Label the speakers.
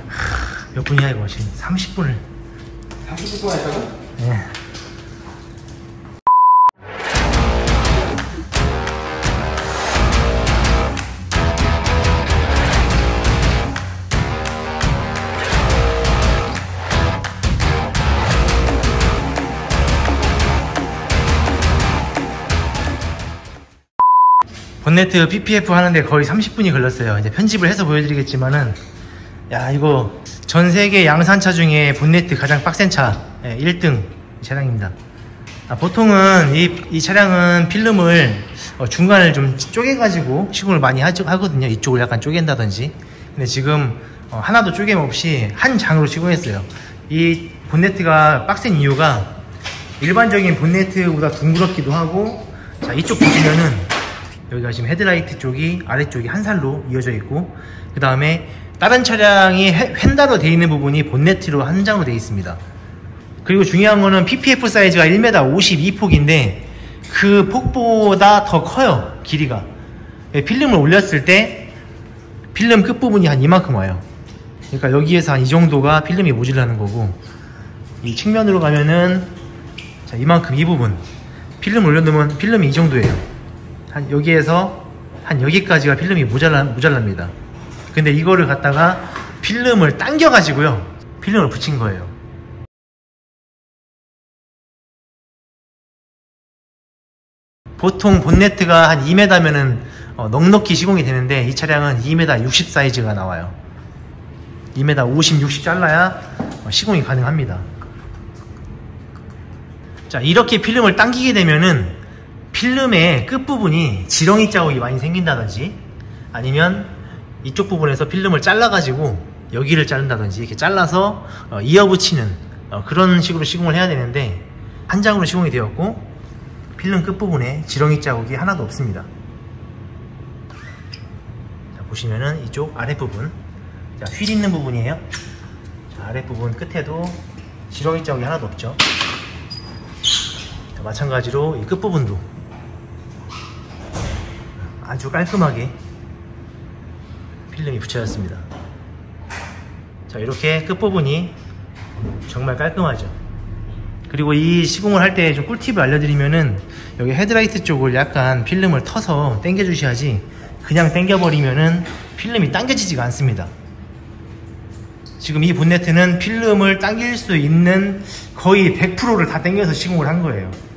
Speaker 1: 몇 분이야 이거 지금 30분을
Speaker 2: 30분 동안 했다고?
Speaker 1: 네. 본네트 PPF 하는데 거의 30분이 걸렸어요. 이제 편집을 해서 보여드리겠지만은, 야, 이거 전 세계 양산차 중에 본네트 가장 빡센 차 1등 차량입니다. 보통은 이 차량은 필름을 중간을 좀 쪼개가지고 시공을 많이 하거든요. 이쪽을 약간 쪼갠다든지. 근데 지금 하나도 쪼개임 없이 한 장으로 시공했어요. 이 본네트가 빡센 이유가 일반적인 본네트보다 둥그렇기도 하고, 자, 이쪽 보시면은 여기가 지금 헤드라이트 쪽이 아래쪽이 한 살로 이어져 있고, 그 다음에 다른 차량이 휀다로 되어 있는 부분이 본네트로 한 장으로 되어 있습니다. 그리고 중요한 거는 PPF 사이즈가 1m 52폭인데 그 폭보다 더 커요, 길이가. 필름을 올렸을 때 필름 끝부분이 한 이만큼 와요. 그러니까 여기에서 한 이 정도가 필름이 모질라는 거고, 이 측면으로 가면은 자, 이만큼 이 부분 필름 올려놓으면 필름이 이 정도예요. 한 여기에서 한 여기까지가 필름이 모자랍니다. 근데 이거를 갖다가 필름을 당겨 가지고요, 필름을 붙인 거예요. 보통 본네트가 한 2m면은 넉넉히 시공이 되는데 이 차량은 2m 60 사이즈가 나와요. 2m 50, 60 잘라야 시공이 가능합니다. 자, 이렇게 필름을 당기게 되면은 필름의 끝부분이 지렁이 자국이 많이 생긴다든지, 아니면 이쪽 부분에서 필름을 잘라가지고 여기를 자른다든지, 이렇게 잘라서 이어붙이는 그런 식으로 시공을 해야 되는데, 한 장으로 시공이 되었고 필름 끝부분에 지렁이 자국이 하나도 없습니다. 자, 보시면은 이쪽 아랫부분, 자, 휠 있는 부분이에요. 자, 아랫부분 끝에도 지렁이 자국이 하나도 없죠. 자, 마찬가지로 이 끝부분도 아주 깔끔하게 필름이 붙여졌습니다. 자, 이렇게 끝부분이 정말 깔끔하죠. 그리고 이 시공을 할 때 좀 꿀팁을 알려드리면은, 여기 헤드라이트 쪽을 약간 필름을 터서 당겨 주셔야지, 그냥 당겨 버리면은 필름이 당겨지지가 않습니다. 지금 이 본네트는 필름을 당길 수 있는 거의 100%를 다 당겨서 시공을 한 거예요.